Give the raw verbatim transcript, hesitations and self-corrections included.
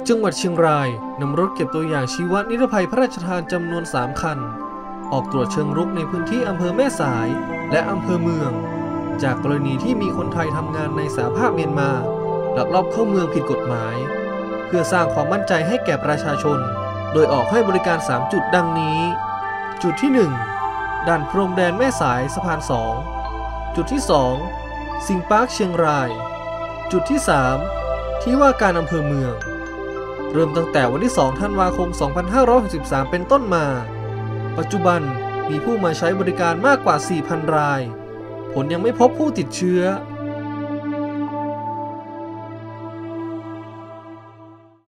จังหวัดเชียงรายนำรถเก็บตัวอย่างชีวนิรภัยพระราชทานจำนวนสามคันออกตรวจเชิงรุกในพื้นที่อำเภอแม่สายและอำเภอเมืองจากกรณีที่มีคนไทยทำงานในสหภาพเมียนมาลักลอบเข้าเมืองผิดกฎหมายเพื่อสร้างความมั่นใจให้แก่ประชาชนโดยออกให้บริการสามจุดดังนี้จุดที่หนึ่งด่านพรมแดนแม่สายสะพานสองจุดที่สองสิงห์ปาร์คเชียงรายจุดที่สามที่ว่าการอำเภอเมืองเริ่มตั้งแต่วันที่สองธันวาคมสองพันห้าร้อยหกสิบสามเป็นต้นมาปัจจุบันมีผู้มาใช้บริการมากกว่า สี่พัน รายผลยังไม่พบผู้ติดเชื้อ